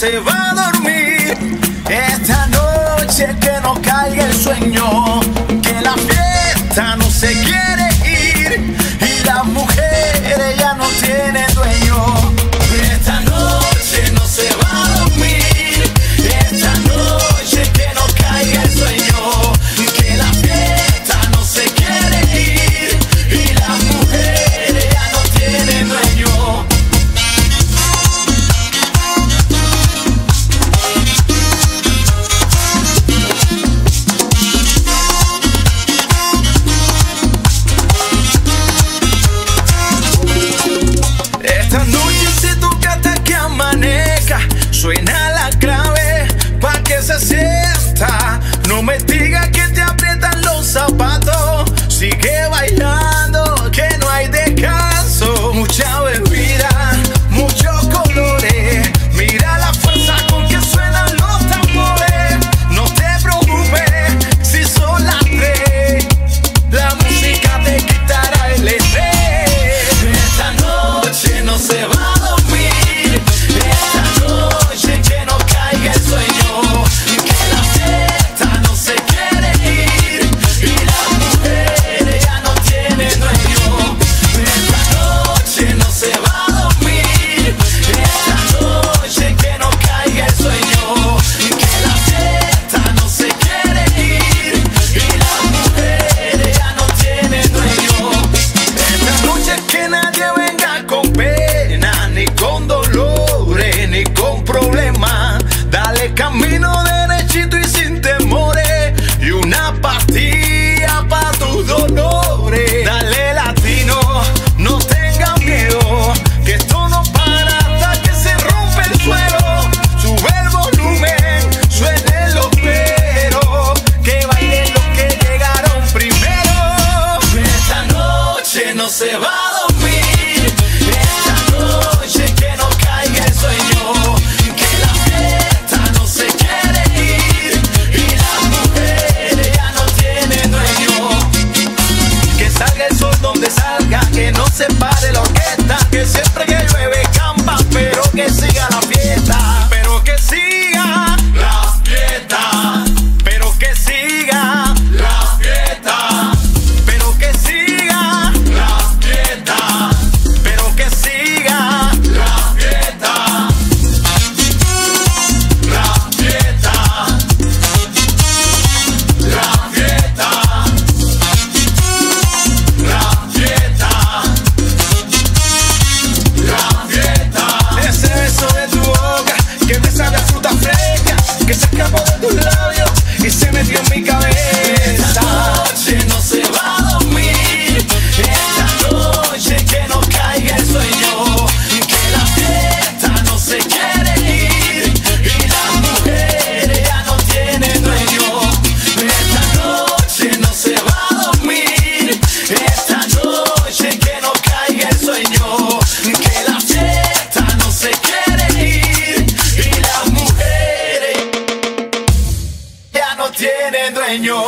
se va a dormir. Esta noche que no caiga el sueño, que la fiesta no se quiere ir y las mujeres ya no tienen dueño. Esta noche no se va a dormir. Esta noche que no caiga el sueño, que la fiesta no se quiere ir y las mujeres ya no tienen dueño. Esta noche se toca hasta que amanezca, suena la clave pa' que se sienta. No me digas que te aprietan los zapatos, sigue bailando que no hay descanso. Mucha bebida, muchos colores, mira la fuerza con que suenan los tambores. No te preocupes si son las 3, la música te quitará el estrés. Esta noche no se va a dormir. Esta noche que no caiga el sueño, que la fiesta no se quiere ir y las mujeres ya no tienen dueño. Esta noche no se va a dormir. Esta noche que no caiga el sueño, que la fiesta no se quiere ir y las mujeres ya no tienen dueño. Esta noche que nadie venga con pena, ni con dolores, ni con problemas. Dale camino derechito y sin temores, y una pastilla pa' tus dolores. Dale latino, no tengas miedo, que esto no para hasta que se rompe el suelo. Sube el volumen, suenen los peros, que bailen los que llegaron primero. Esta noche no se va a dormir. Esta noche que no caiga el sueño, que la fiesta no se quiere ir y las mujeres ya no tienen dueño. Que salga el sol donde salga, que no se pare la orquesta, que siempre que llueve campa, pero que siga la fiesta. Pero que siga la fiesta. Pero que siga la fiesta. Pero que siga la fiesta. Pero que siga la fiesta. La fiesta. La fiesta. La fiesta. La fiesta. Ese beso de tu boca que me sabe a fruta fresca, que se escapó de tus labios y se metió en mi cabeza. Esta noche no se va a dormir. Esta noche que no caiga el sueño, que la fiesta no se quiere ir y las mujeres ya no tienen dueño. Esta noche no se va a dormir. Esta noche que no caiga el sueño, que la fiesta no se quiere ir y las mujeres ya no tienen dueño.